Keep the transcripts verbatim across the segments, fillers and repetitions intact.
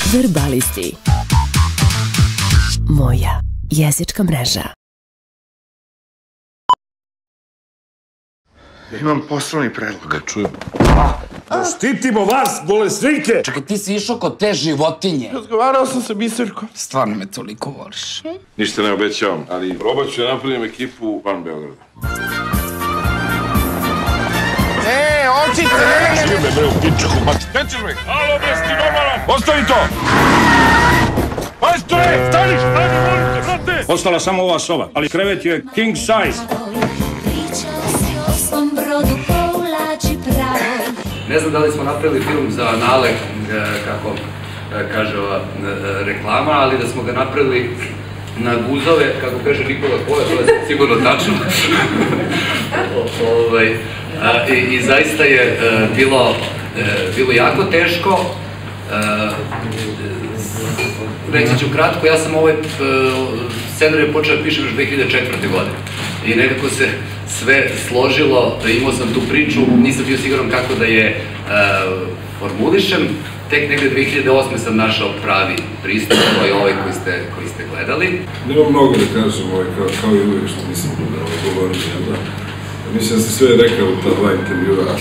Verbalisti. Moja jezička mreža. Imam poslovni predlog. Da čujem. Da štitimo vas, bolesnike! Čekaj, ti si išao kod te životinje. Razgovarao sam sa Biserkom. Stvarno me toliko voliš. Ništa ne obećavam, ali probat ću da napravim ekipu van Beograda. E, očice, ne, ne, ne. Čime bre u pičahu, pa nećeš me? Alo bre, si ti normalan? Ostavi to! Majstore, staniš, stani, molim te, brate! Ostala samo ova soba, ali krevet je king size. Ne znam da li smo napravili film za Nale, kako kaže ova reklama, ali da smo ga napravili na guzove, kako kaže Nikola Kola, to je sigurno tačno. I zaista je bilo jako teško. Reći ću kratko, ja sam ovaj scenarij počeo da pišem još dve hiljade četvrte. godine. I nekako se sve složilo, imao sam tu priču, nisam bio siguran kako da je formulišem. Tek negde dve hiljade osme sam našao pravi pristup, to je ovaj koji ste gledali. Nema mnogo da kažem, kao i uvijek što nisam govorio. Mislim da sam sve rekao u ta dva intervjua,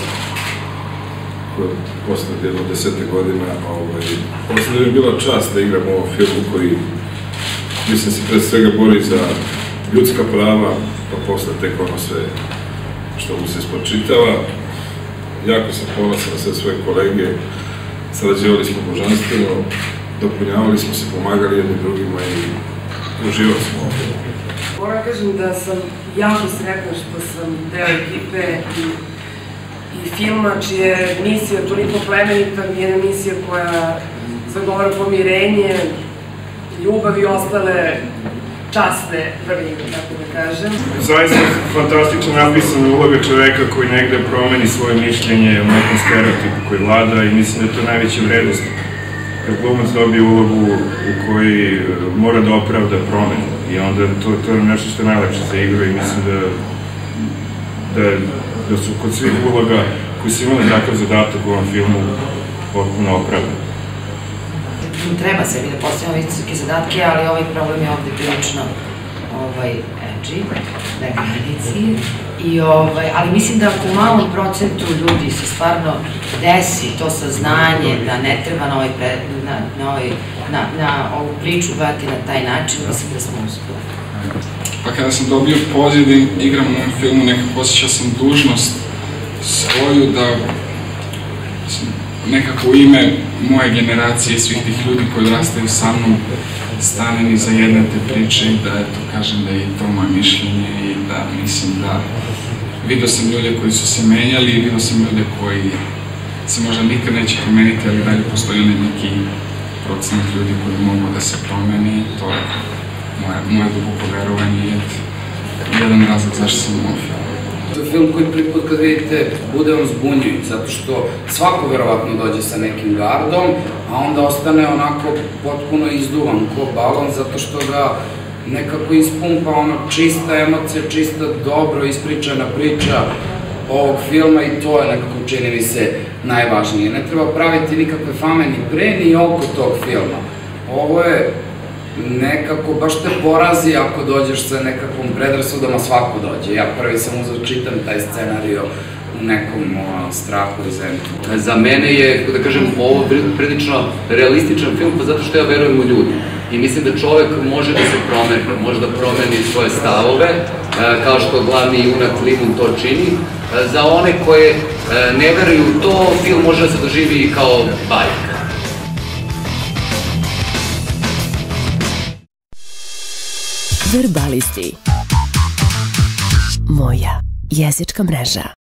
posle jedno desete godina. Posle da je bila čast da igram u ovom filmu koji, mislim, se pred svega bori za ljudska prava, pa posle tek ono sve što mu se spočitava. Jako sam ponosan na sve svoje kolege, sarađivali smo božanstveno, dopunjavali smo se, pomagali jednim drugima i uživali smo ovdje. Moram kažem da sam jako sretna što sam deo ekipe i filma čija je misija toliko plemenita, jedna misija koja zagovara pomirenje, ljubav i ostale časne vrline, tako da kažem. Zaista fantastično napisana uloga čoveka koji negde promeni svoje mišljenje u nekom stereotipu koji vlada i mislim da je to najveća vrednost kad glumac dobije ulogu u kojoj mora da opravda promenu i onda to je nešto što je najlepše za igru i mislim da su kod svih uloga koji su imali takav zadatak u ovom filmu potpuno opravdani. Treba sebi da postavimo visoke zadatke, ali ovaj problem je ovde prilično edgy, na granici. Ali mislim da ako u malom procentu ljudi se stvarno desi to saznanje da ne treba na ovu priču gledati na taj način, mislim da smo uspeli. Pa kada sam dobio poziv da igram u ovom filmu, nekako osjećao sam dužnost svoju da nekako u ime moje generacije i svih tih ljudi koji odrastaju sa mnom stanem iza jedne te priče i da, eto, kažem da je i to moje mišljenje i da mislim da vidio sam ljude koji su se menjali i vidio sam ljude koji se možda nikad neće promeniti, ali dalje postoji onaj neki procenat ljudi koji mogu da se promeni i to je moje duboko verovanje i jedan razlog zašto sam u ovom filmu. To je film koji prvi put kad vidite bude on zbunjujuć, zato što svako verovatno dođe sa nekim gardom, a onda ostane onako potpuno izduvan ko balon, zato što ga nekako ispumpa ono čista emocija, čista dobro ispričana priča ovog filma i to je nekako čini mi se najvažnije. Ne treba praviti nikakve fame ni pre ni oko tog filma. Ovo je nekako, baš te porazi ako dođeš sa nekakvom predrasudama, svako dođe. Ja prvi sam uzao, čitam taj scenario u nekom strahu i zemlju. Za mene je, da kažem, ovo prilično realističan film, pa zato što ja verujem u ljudi. I mislim da čovek može da se promeni, može da promeni svoje stavove, kao što glavni junak Limun to čini. Za one koje ne veruju u to, film može da se doživi kao bajka. Verbalisti. Moja jezička mreža.